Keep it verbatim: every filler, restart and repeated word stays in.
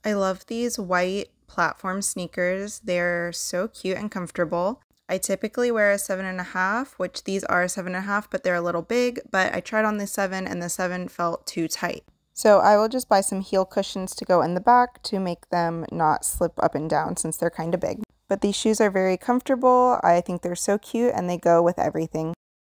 I love these white platform sneakers. They're so cute and comfortable. I typically wear a seven and a half, which these are seven and a half, but they're a little big, but I tried on the seven and the seven felt too tight. So I will just buy some heel cushions to go in the back to make them not slip up and down since they're kind of big. But these shoes are very comfortable. I think they're so cute and they go with everything.